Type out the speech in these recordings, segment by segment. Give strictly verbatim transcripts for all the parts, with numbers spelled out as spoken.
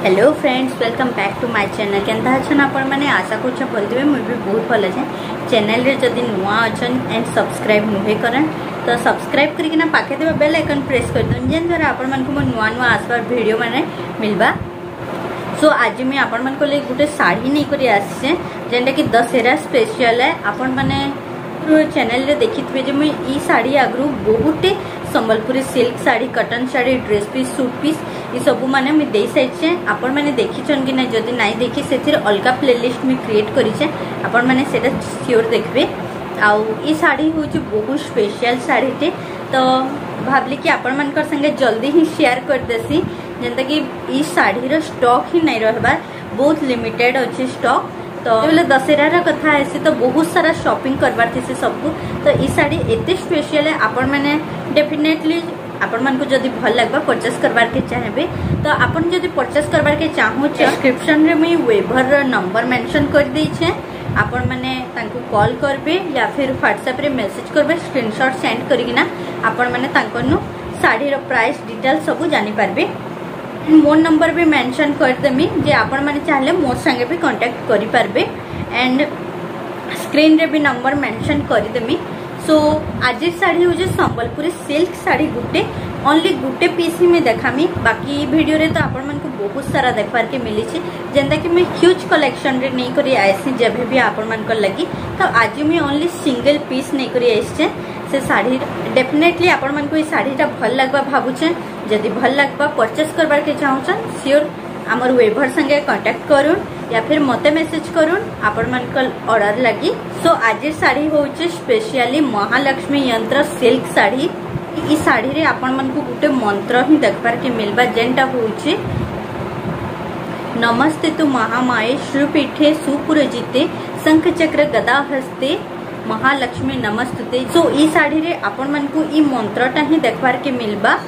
Hello friends, welcome back to my channel. केनता अच्छन आपण माने आशा करछ बोलदिबे मुई भी बहुत भल छे। चैनल रे जदी नुवा अछन एंड सब्सक्राइब नुहे करन तो सब्सक्राइब करिकना पाखे देबा बेल आइकन प्रेस कर दन जेन द्वारा आपण मन को नुवा नुवा आसबार वीडियो माने मिलबा। सो आज मैं आपण मन को ले गुटे साड़ी नै करी आछे जेंटा कि दशहरा स्पेशल है। आपण माने चैनल रे देखिथिबे जे मुई ई साड़ी आगरु बहुते Sambalpuri silk sari, cotton sari, dress piece, suit piece ये सब माने मैं दे साइछे। आपण माने देखिछन कि ना, जदी नाइ देखि सेतिर अलगा प्लेलिस्ट में क्रिएट करिछे, आपण माने सेटा श्योर देखबे। आउ ई साड़ी होची बहुत स्पेशल साड़ी टे, तो भाबली कि आपण मानकर संगे जल्दी ही शेयर कर देसी जेंता कि ई साड़ी रो स्टॉक ही नै रहबार, बहुत लिमिटेड अछि स्टॉक। तो बोले दशहरा कथा ऐसी तो बहुत सारा शॉपिंग करवार थी सबको, तो ई साड़ी एते स्पेशल है। आपण माने डेफिनेटली आपण मन को जदी भल लगबा परचेस करवार के चाहेबे तो आपण जदी परचेस करवार के चाहो डिस्क्रिप्शन रे मैं वेबर नंबर मेंशन कर दै छे। आपण माने तांको कॉल करबे या फिर व्हाट्सएप रे मैसेज करबे, स्क्रीनशॉट सेंड करिकिना आपण माने तांको नु साड़ी रो प्राइस डिटेल सब जानि पारबे। मोर नंबर भी मेंशन कर देमी जे आपण माने चाहले मोर संगे भी कांटेक्ट करि पारबे एंड स्क्रीन रे भी नंबर मेंशन कर देमी। सो आज साड़ी हो संबलपुरी सिल्क साड़ी गुटे ओनली गुटे पीस ही में देखामी। बाकी वीडियो रे तो आपण मन को बहुत सारा देखबार के मिली छे जेंता कि मैं ह्यूज कलेक्शन रे नहीं करी आइसी जब भी आपण मन को लगी। तो आज मैं ओनली सिंगल पीस नहीं करी आइछे से साड़ी। डेफिनेटली आपण मन को ई साड़ीटा भल लगबा भाबुछे, जदि भल लगबा परचेस करबार के चाहुछन श्योर आमर वेबर संगे कांटेक्ट करूँ या फिर मते मेसेज करूँ आपण मन को ऑर्डर लगी। सो आज साड़ी होचे स्पेशली महालक्ष्मी यंत्र सिल्क साड़ी। ई साड़ी रे आपण मन को गुटे मंत्र ही देखबार के मिलबा जेंटा होचे नमस्ते तु महामाये श्रीपीठे सुपुरजिते शंख चक्र गदा हस्ते महालक्ष्मी नमस्तुते। सो ई साड़ी रे आपण मन को ई मंत्रटा ही देखबार के मिलबा।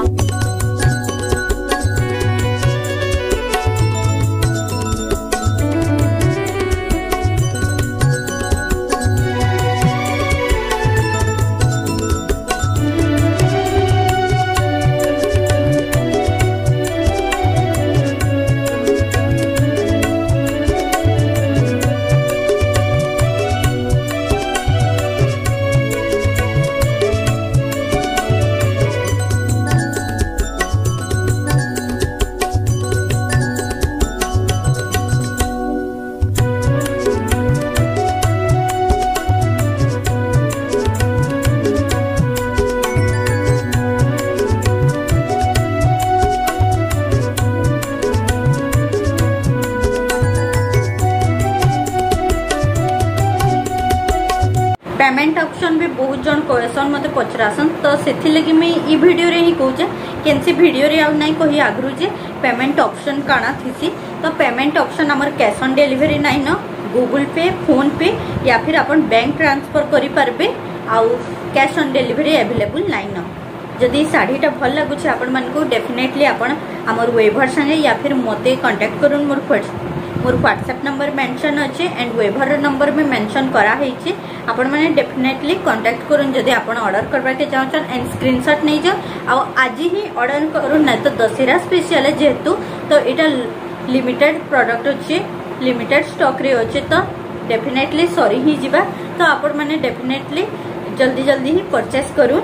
पेमेंट ऑप्शन भी बहुत जन क्वेश्चन मते पचरासन, तो सेथि लगी मैं ई वीडियो रे ही कहूचे केनसी वीडियो रे आउ नाही कही आगरु जे पेमेंट ऑप्शन काना थिसी। तो पेमेंट ऑप्शन हमर कैश ऑन डिलीवरी नाही न, गूगल पे, फोन पे या फिर अपन बैंक ट्रांसफर करि पारबे। आउ कैश ऑन डिलीवरी अवेलेबल नाही न। जदि साड़ीटा भल लगुचे आपण मन को डेफिनेटली आपण हमर वेबर संगे या फिर मते कांटेक्ट करूँ। मोर मोर व्हाट्सएप नंबर मेंशन अच्छे एंड वेबर नंबर भी मेंशन करा है। आपण माने डेफिनेटली कांटेक्ट करूँ जदि आपण ऑर्डर करबा के चाहछन एंड स्क्रीनशॉट नै जाओ आ आज ही ऑर्डर करूँ ना तो दशहरा स्पेशल है जेहेतु तो एटा लिमिटेड प्रोडक्ट अच्छे, लिमिटेड स्टॉक रे अच्छे, तो डेफिनेटली सरी ही जिबा। तो आपण माने डेफिनेटली जल्दी जल्दी ही परचेस करूँ।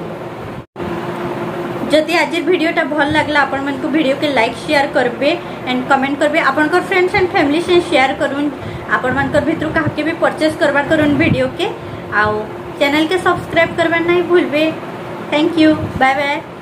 जदि आज वीडियोटा भल लगला आपण मन को वीडियो के लाइक शेयर करबे एंड कमेंट करबे, आपण को फ्रेंड्स एंड फैमिली से शेयर करूँ। आपण मन को भितर काहे भी परचेस करबार करूँ वीडियो के। आउ चैनल के सब्सक्राइब करबा नहीं भूलबे। Thank you, bye bye.